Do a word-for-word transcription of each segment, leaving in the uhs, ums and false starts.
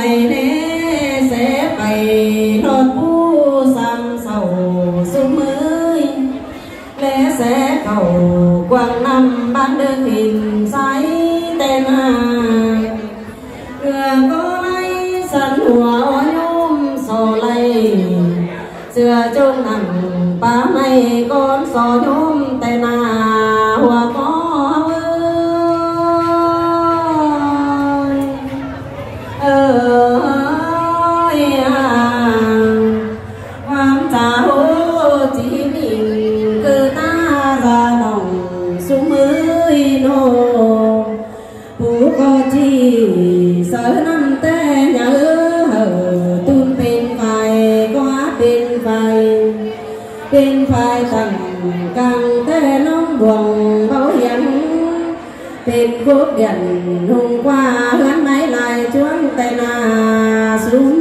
ngày nè sẽ bày đột bu xăm sầu sung mới lẽ sẽ cầu quang năm ban đơn hình trái tên à người có nay sẵn hùa nhôm sò lầy xưa chung nằm ba mày con sò nhôm tên à hùa có sợ năm té nhớ hờ tuôn bên phải quá bên phải bên phải tầng càng té nóng buồn báo hiểm bên cốt gần hôm qua hắn máy lại chuông tay na xuống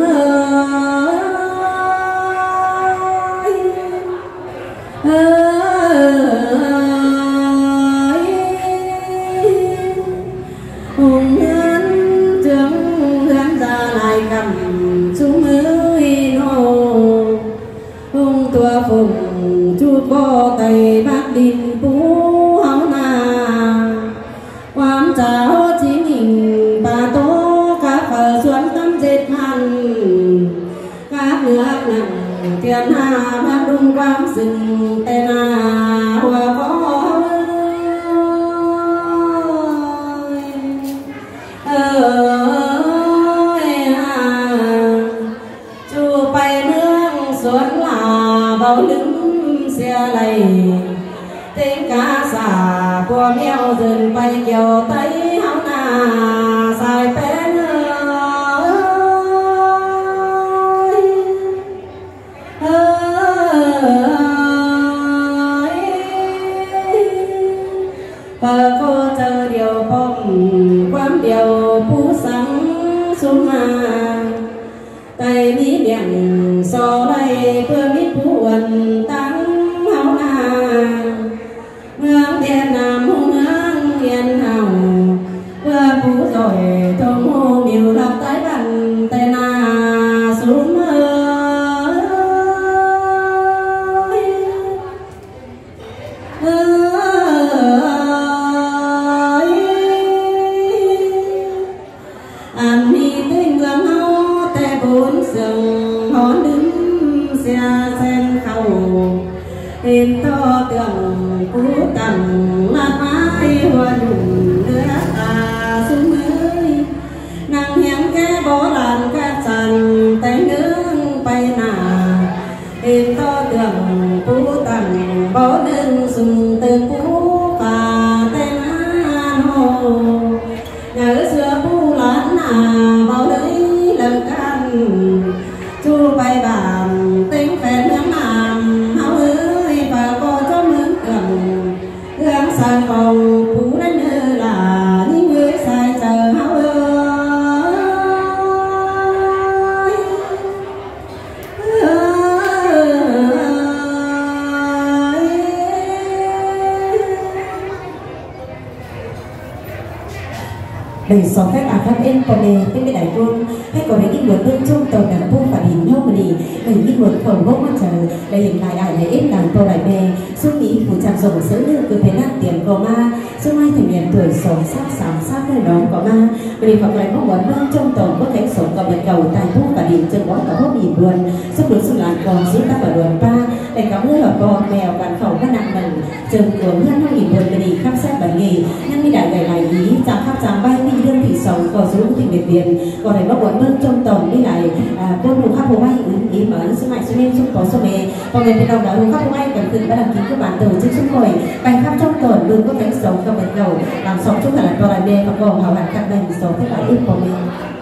ơi hùng hân trướng hân ra lại cầm xuống mới nô hùng tua phùng chút bò tay bác đình phú háo na quán cháu chỉ mình bà tố các phở xuân tâm dệt hẳn các nước nặng thiên hà bác đung quang rừng tên à hòa có chu bay nương xuân là vào lưng xe lầy tên cá xà của mèo dần bay kiều tây háo na dài bên và cô chờ điều bông quán điều phú sáng xuống mà tay mỹ biển so đây vừa biết phú quần tăng háo na hương thiên nam hung hăng hiền hào vừa phú rồi thông hô miêu lọc tái bằng tay na xuống anh đi tên gương hao tay bốn sừng hón đứng xe sen khẩu tên to tường cú tầm lát mái hoa nhung đưa ta xuống mới nàng hiến cái bó làn cái sàn tay nướng bay nà tên to tường cú tầm bó nướng sùng từ cú và tên an hồ nhớ xưa cú lán à bao đấy lần can chu bay bàn tính phèn hướng nam háo ơi và cô cho mướn cầm hướng sang phòng phú đánh như là những người sai chờ háo ơi đầy xó phép à các em còn đề bên bên đại vương hay còn đấy những nguồn tương chung tàu đảng buôn và hình nhau mà đi đầy những nguồn khẩu gốc mà chờ đầy hình lại đại này em đàn tàu đại bè suốt nghĩ phủ chạm rộng sớ như cứ thế nát tiền có ma suốt mai thành niên tuổi sống sát sám sát nơi đó có ma bởi vì phạm lại mong muốn mang trong tàu có cánh sống cầm bật cầu tài thuốc và điểm chân bó cả hốt nhìn buồn sắp đối xung làn còn giữ ta vào đoàn ba đầy cắm nơi ở bò mèo bàn khẩu các nặng mần trường cuốn hơn hai nghìn buồn mà đi khắp xét bản nghề nhân mi đại gầy lại ý chàng khắp chàng bay mi đơn thị sống có số tình biệt biển còn này bác muốn mang trong tàu đi lại quân hùng khắp hồ bay ý mở sức mạnh xuống em xuống có số mê còn người bên đầu đó hùng khắp hồ bay cần tự bắt đăng ký các bạn từ trên xuống hồi bay khắp trong tuần luôn có cánh sống cầm bật cầu làm sống chung là tàu đại bè và cầu hảo hẳn các mình số thế lại ít của mình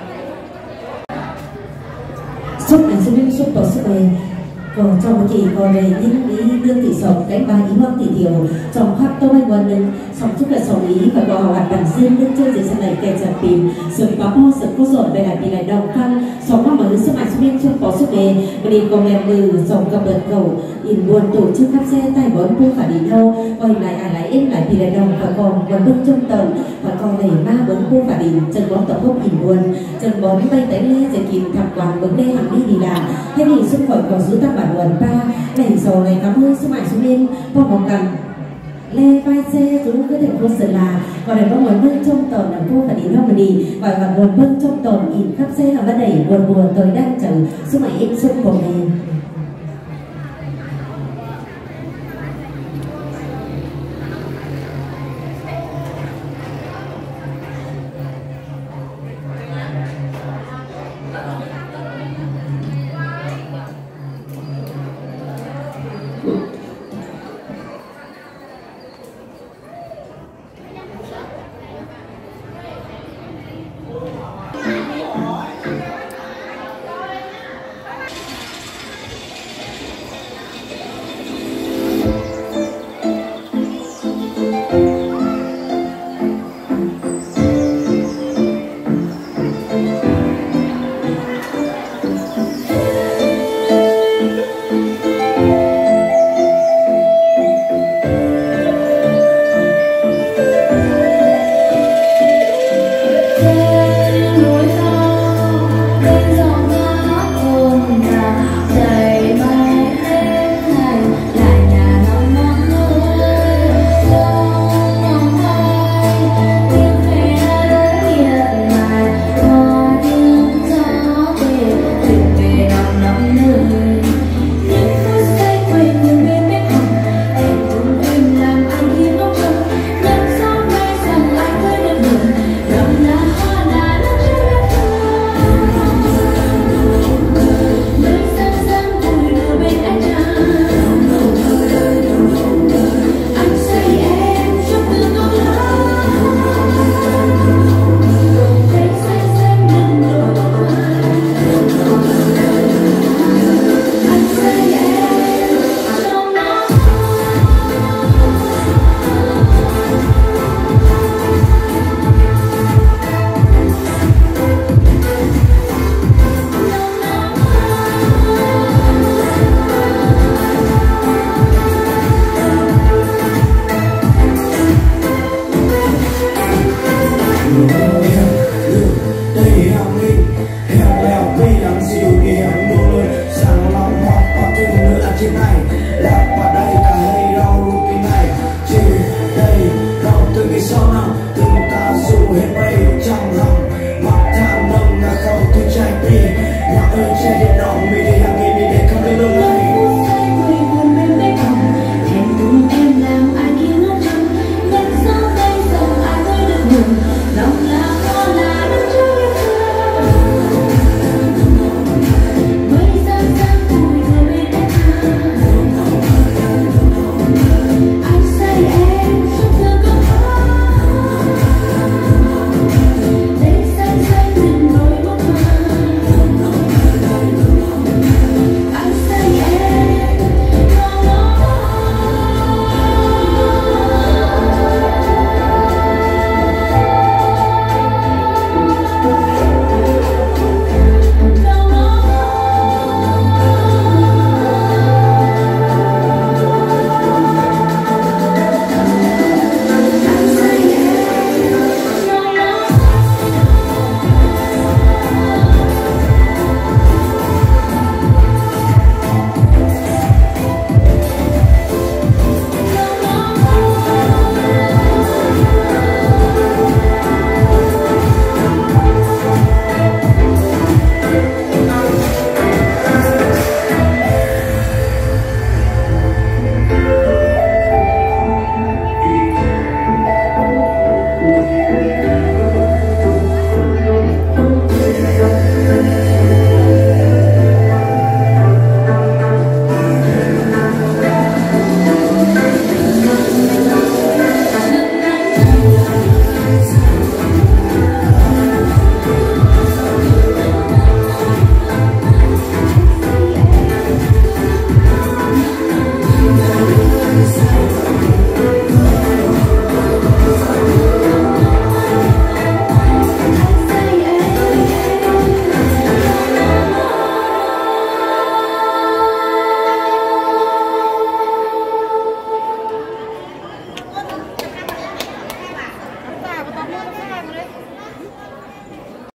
xúc ảnh xuống em xuống có sức mê còn trong một kỳ còn về những ý đương thị sống cái ba ý mong thị tiểu trong khắp tôi quan nên sống chúc là sống ý và có hoạt bản riêng đương chơi dưới sân này kẻ chặt tìm sự có mô sự cố rồi về lại vì lại đồng khăn sống năm mới sức mạnh xuyên chung có sức đề và đi còn em từ sống cầm đợt cầu in buồn tổ chức khắp xe tay bốn buông cả đi đâu còn lại à lại em lại vì lại đồng và còn còn bước trong tầng và còn lầy ma bốn khu và đình chân bón tập hốc ỉn buồn chân bón bay tới lê sẽ kìm thập quán vấn đề hàng đi đi là thế thì xung khỏi có giữ tăng bản luận ba lầy dầu lầy cắm hơi xung mại xuống lên po một cần lê vai xe xuống cứ thành phố Sơn La còn để mong muốn bưng trong tàu nằm khu và đình không đi gọi là buồn bưng trong tàu ỉn khắp xe là bắt đẩy buồn buồn tôi đang chờ xung mại em xung của mình